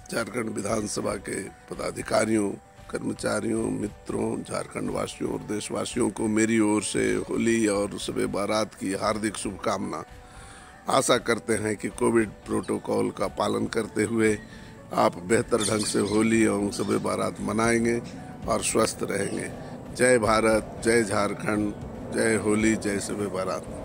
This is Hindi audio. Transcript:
झारखंड विधानसभा के पदाधिकारियों, कर्मचारियों, मित्रों, झारखंड वासियों और देशवासियों को मेरी ओर से होली और शब बारात की हार्दिक शुभकामना। आशा करते हैं कि कोविड प्रोटोकॉल का पालन करते हुए आप बेहतर ढंग से होली और शब बारात मनाएंगे और स्वस्थ रहेंगे। जय भारत, जय झारखंड, जय होली, जय शब बारात।